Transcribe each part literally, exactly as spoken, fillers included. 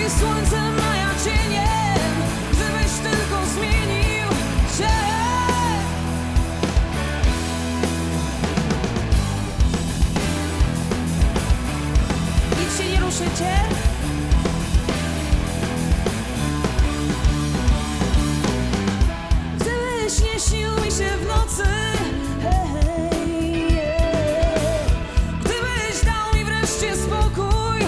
słońcem, a ja cieniem, gdybyś tylko zmienił się. Nic się nie ruszycie? Gdybyś nie śnił mi się w nocy, hej, yeah. Gdybyś dał mi wreszcie spokój,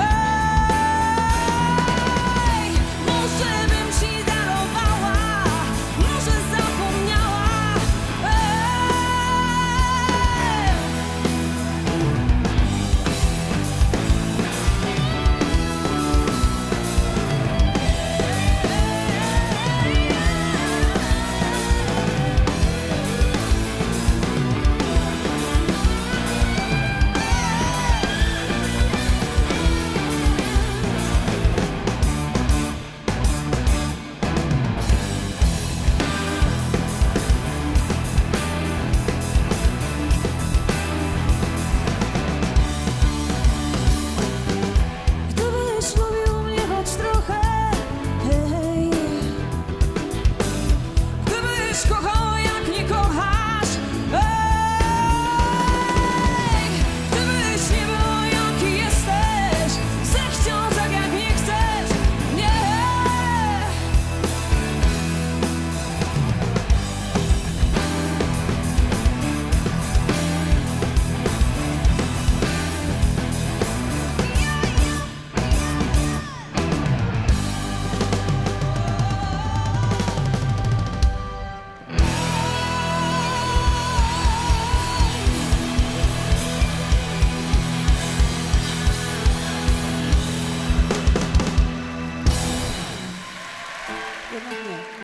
hej. Może bym ci darowała, może zapomniała, hej. Gdybyś lubił mnie choć trochę, hej. Gdybyś kochał jak nie kochasz, hej. Gdybyś nie był jaki jesteś, zechciał tak jak nie chcesz, nie. Jednak nie.